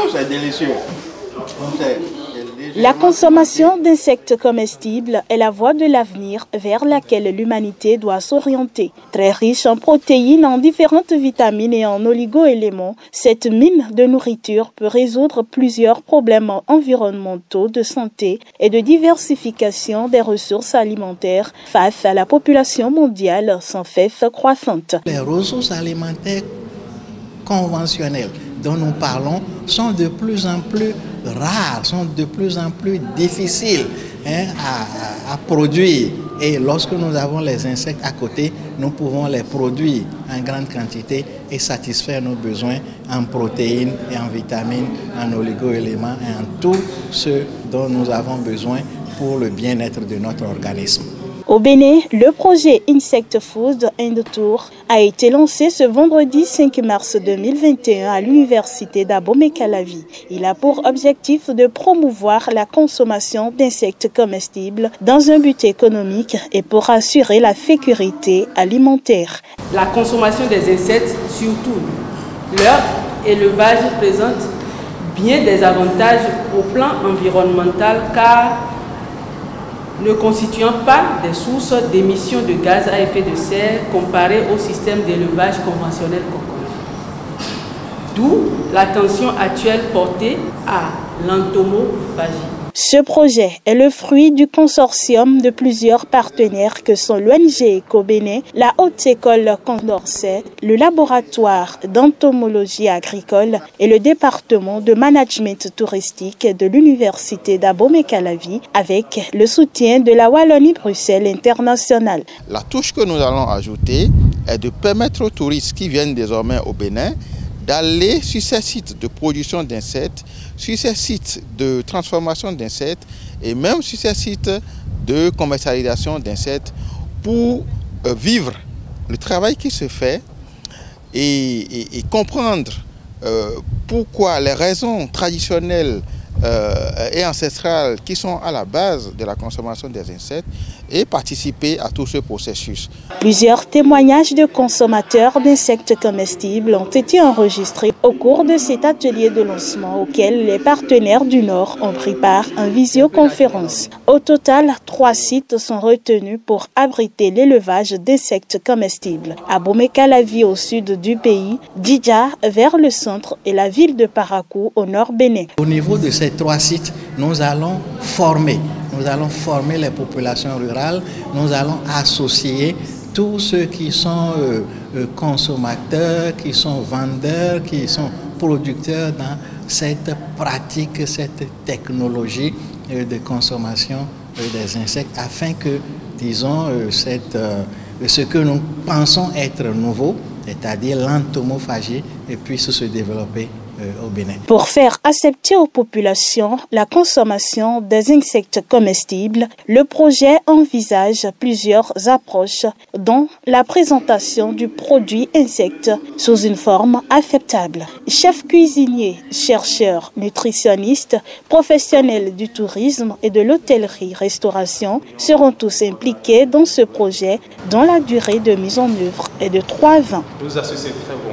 c'est délicieux. La consommation d'insectes comestibles est la voie de l'avenir vers laquelle l'humanité doit s'orienter. Très riche en protéines, en différentes vitamines et en oligo-éléments, cette mine de nourriture peut résoudre plusieurs problèmes environnementaux, de santé et de diversification des ressources alimentaires face à la population mondiale sans cesse croissante. Les ressources alimentaires conventionnelles dont nous parlons sont de plus en plus rares, sont de plus en plus difficiles à produire. Et lorsque nous avons les insectes à côté, nous pouvons les produire en grande quantité et satisfaire nos besoins en protéines et en vitamines, en oligo-éléments et en tout ce dont nous avons besoin pour le bien-être de notre organisme. Au Bénin, le projet Insect Food and Tour a été lancé ce vendredi 5 mars 2021 à l'université d'Abomey-Calavi. Il a pour objectif de promouvoir la consommation d'insectes comestibles dans un but économique et pour assurer la sécurité alimentaire. La consommation des insectes, surtout leur élevage, présente bien des avantages au plan environnemental car ne constituant pas des sources d'émissions de gaz à effet de serre comparées au système d'élevage conventionnel coconut. D'où l'attention actuelle portée à l'entomophagie. Ce projet est le fruit du consortium de plusieurs partenaires que sont l'ONG Eco-Bénin, la Haute École Condorcet, le laboratoire d'entomologie agricole et le département de management touristique de l'université d'Abomey-Calavi avec le soutien de la Wallonie-Bruxelles internationale. La touche que nous allons ajouter est de permettre aux touristes qui viennent désormais au Bénin d'aller sur ces sites de production d'insectes, sur ces sites de transformation d'insectes et même sur ces sites de commercialisation d'insectes pour vivre le travail qui se fait et comprendre pourquoi les raisons traditionnelles et ancestrales qui sont à la base de la consommation des insectes et participer à tout ce processus. Plusieurs témoignages de consommateurs d'insectes comestibles ont été enregistrés au cours de cet atelier de lancement auquel les partenaires du Nord ont pris part en visioconférence. Au total, 3 sites sont retenus pour abriter l'élevage d'insectes comestibles. Abomey-Calavi au sud du pays, Djidja vers le centre et la ville de Parakou au nord Bénin. Au niveau de ces 3 sites, nous allons former les populations rurales, nous allons associer tous ceux qui sont consommateurs, qui sont vendeurs, qui sont producteurs dans cette pratique, cette technologie de consommation des insectes afin que, disons, ce que nous pensons être nouveau, c'est-à-dire l'entomophagie, puisse se développer au Bénin. Pour faire accepter aux populations la consommation des insectes comestibles, le projet envisage plusieurs approches, dont la présentation du produit insecte sous une forme acceptable. Chefs cuisiniers, chercheurs, nutritionnistes, professionnels du tourisme et de l'hôtellerie-restauration seront tous impliqués dans ce projet dont la durée de mise en œuvre est de 3 ans. Nous associer très